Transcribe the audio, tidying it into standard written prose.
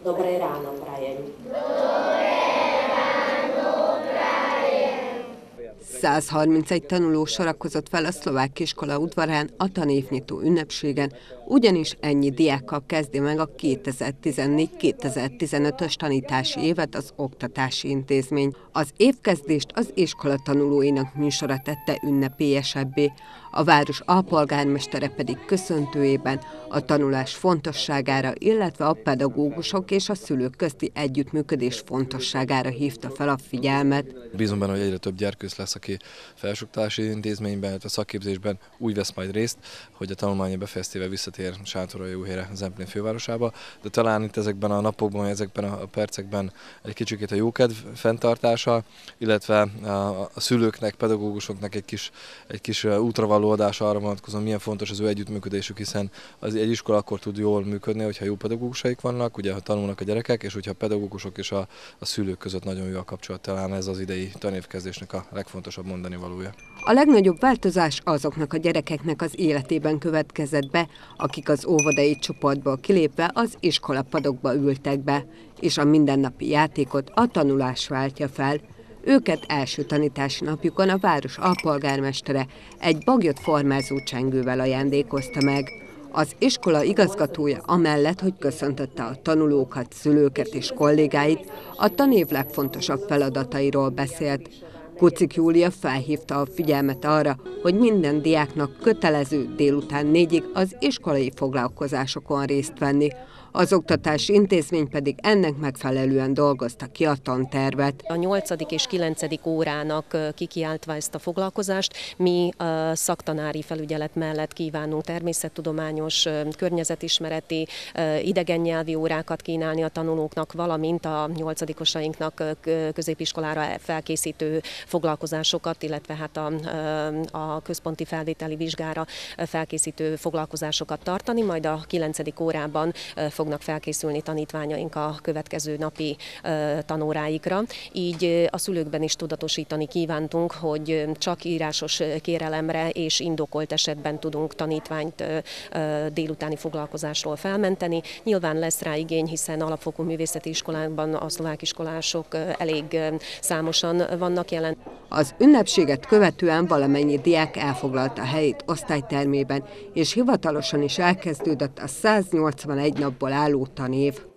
Dobré ráno prajem. 131 tanuló sorakozott fel a szlovák iskola udvarán a tanévnyitó ünnepségen, ugyanis ennyi diákkal kezdi meg a 2014-2015-ös tanítási évet az oktatási intézmény. Az évkezdést az iskola tanulóinak műsora tette ünnepélyesebbé, a város alpolgármestere pedig köszöntőjében a tanulás fontosságára, illetve a pedagógusok és a szülők közti együttműködés fontosságára hívta fel a figyelmet. Bízom benne, hogy egyre több gyerkőc lesz, aki felsőoktatási intézményben, illetve szakképzésben úgy vesz majd részt, hogy a tanulmánya befejeztével visszatér Sátoraljaújhelyre, Zemplén fővárosába. De talán itt ezekben a napokban, ezekben a percekben egy kicsikét a jókedv fenntartása, illetve a szülőknek, pedagógusoknak egy kis útravaló adása arra vonatkozóan, milyen fontos az ő együttműködésük, hiszen egy iskola akkor tud jól működni, hogyha jó pedagógusaik vannak, ugye ha tanulnak a gyerekek, és hogyha a pedagógusok és a szülők között nagyon jó a kapcsolat, talán ez az idei tanévkezdésnek a legfontosabb mondani valója. A legnagyobb változás azoknak a gyerekeknek az életében következett be, akik az óvodai csoportból kilépve az iskolapadokba ültek be, és a mindennapi játékot a tanulás váltja fel. Őket első tanítási napjukon a város alpolgármestere egy baglyot formázó csengővel ajándékozta meg. Az iskola igazgatója amellett, hogy köszöntötte a tanulókat, szülőket és kollégáit, a tanév legfontosabb feladatairól beszélt. Kucik Júlia felhívta a figyelmet arra, hogy minden diáknak kötelező délután 4-ig az iskolai foglalkozásokon részt venni. Az oktatási intézmény pedig ennek megfelelően dolgozta ki a tantervet. A 8. és 9. órának kikiáltva ezt a foglalkozást, mi a szaktanári felügyelet mellett kívánunk természettudományos, környezetismereti, idegennyelvi órákat kínálni a tanulóknak, valamint a 8-osainknak középiskolára felkészítő foglalkozásokat, illetve hát a központi felvételi vizsgára felkészítő foglalkozásokat tartani, majd a 9. órában fognak felkészülni tanítványaink a következő napi tanóráikra. Így a szülőkben is tudatosítani kívántunk, hogy csak írásos kérelemre és indokolt esetben tudunk tanítványt délutáni foglalkozásról felmenteni. Nyilván lesz rá igény, hiszen alapfokú művészeti iskolákban a szlovák iskolások elég számosan vannak jelen. Az ünnepséget követően valamennyi diák elfoglalta a helyét osztálytermében, és hivatalosan is elkezdődött a 181 napból álló tanév.